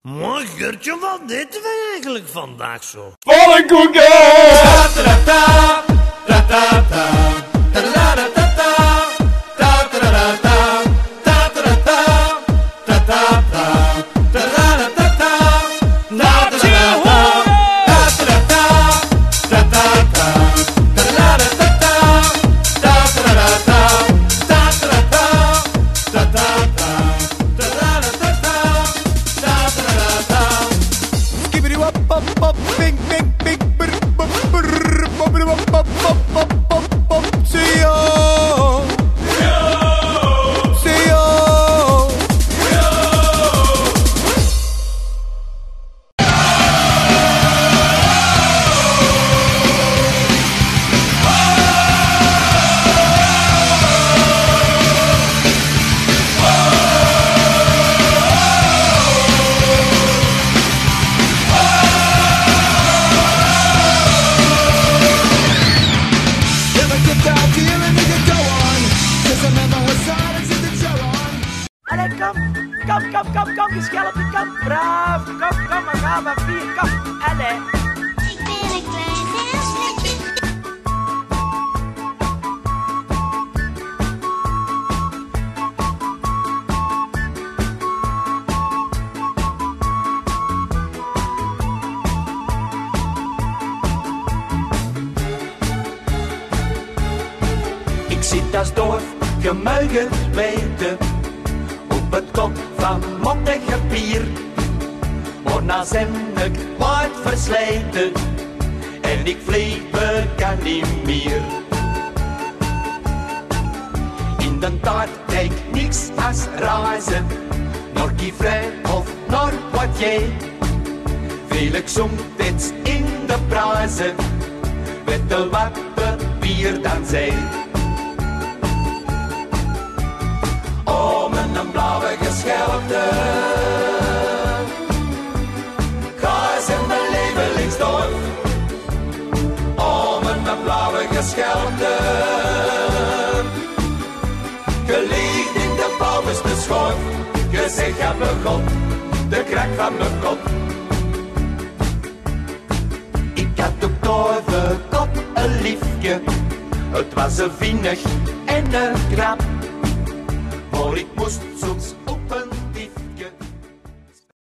Maar Gertje, wat deden wij eigenlijk vandaag zo? Pannenkoeken! Allee, kom, je schelpje, kom, braaf, kom, we gaan maar vier, kom, allee. Ik ben een klein geelsletje. Ik zit als doof, gemuigelweten op het kop van mottige bier. Maar na zijn ik wat versleten en ik vliegen kan niet meer. In de taart kijk niks als reizen, naar Kivrij of naar Poitiers. Veel ik soms in de prijzen, weet de wat bier dan zijn. Om een blauwe geschelpte, kaas in mijn levelingsdorf. Om een blauwe geschelpte, geliefd in de bovenste schorf. Je zegt aan mijn god, de krak van mijn kop. Ik had ook door de kop een liefje, het was een vinnig en een krap. Maar ik moest soms